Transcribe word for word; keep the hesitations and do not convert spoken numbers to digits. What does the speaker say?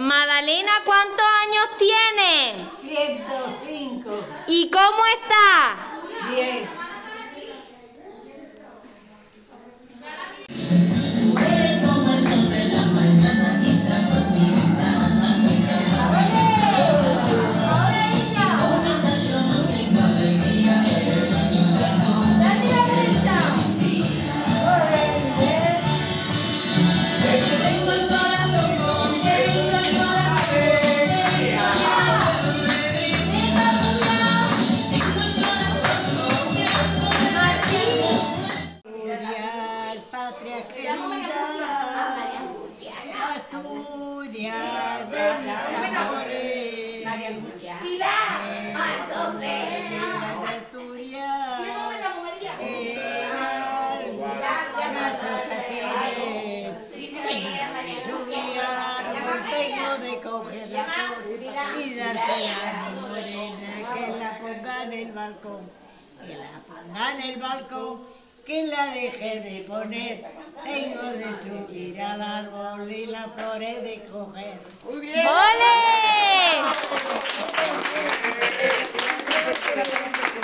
Madalena, ¿cuántos años tienes? ciento cinco. ¿Y cómo estás? Bien. Patria querida, Asturias de mis amores, de Asturias, eran las ocasiones, subía árbol, tengo de coger la flor y darse a mi morena, que la ponga en el balcón, que la ponga en el balcón. Que la deje de poner, tengo de subir al árbol y las flores de coger.